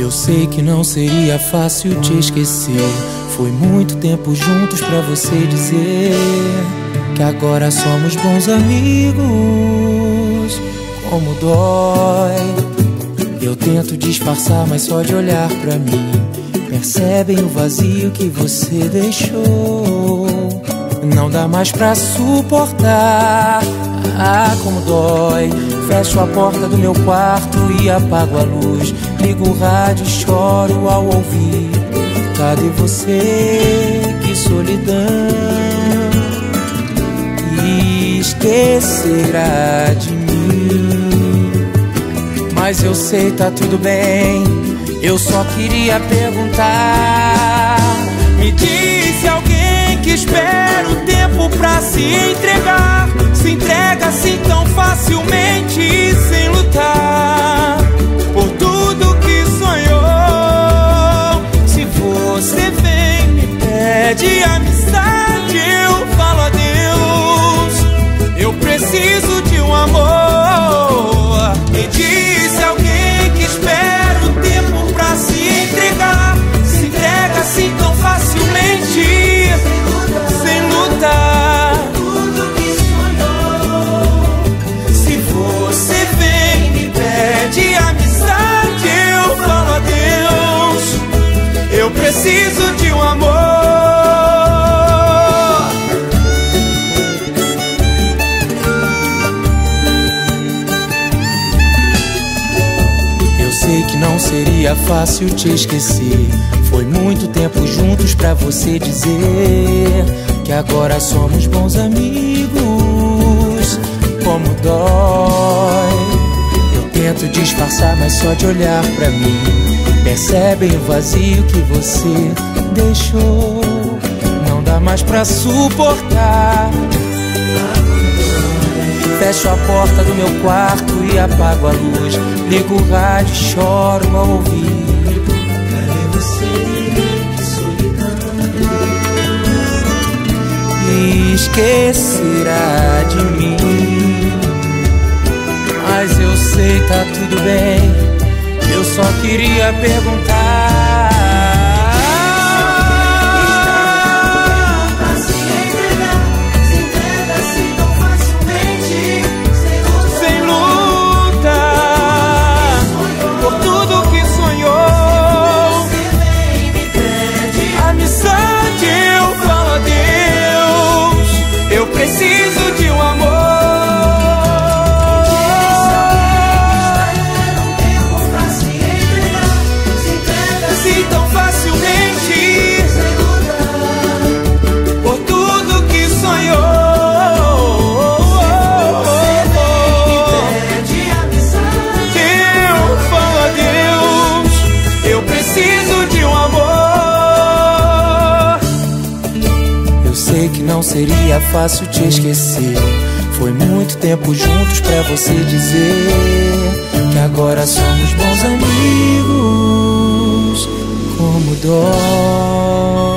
Eu sei que não seria fácil te esquecer. Foi muito tempo juntos pra você dizer que agora somos bons amigos. Como dói. Eu tento disfarçar, mas só de olhar pra mim percebem o vazio que você deixou. Não dá mais pra suportar. Ah, como dói. Fecho a porta do meu quarto e apago a luz. Ligo o rádio e choro ao ouvir. Cadê você? Que solidão. Esquecerá de mim. Mas eu sei, tá tudo bem. Eu só queria perguntar. Me disse alguém que espera o tempo pra se entregar. Se entrega assim tão facilmente, sem lutar por tudo que sonhou. Se você vem, me pede amizade, eu falo adeus. Eu preciso de um amor. Me disse alguém que espera o tempo pra se entregar. Se entrega assim tão facilmente, sem lutar. Se você vem, me pede amizade, eu falo adeus. Eu preciso de um amor. Eu sei que não seria fácil te esquecer. Foi muito tempo juntos pra você dizer que agora somos bons amigos. Como dói. Eu tento disfarçar, mas só de olhar pra mim percebem o vazio que você deixou. Não dá mais pra suportar. Fecho a porta do meu quarto e apago a luz. Ligo o rádio e choro ao ouvir. Cadê você? Que solidão. Esquecerá de mim. Mas eu sei, tá tudo bem. Eu só queria perguntar. Preciso de um amor. Se tão facilmente, por tudo que sonhou. Eu falo adeus. Eu preciso de um amor. Eu sei que não seria fácil te esquecer. Foi muito tempo juntos pra você dizer que agora somos bons amigos. Como dói.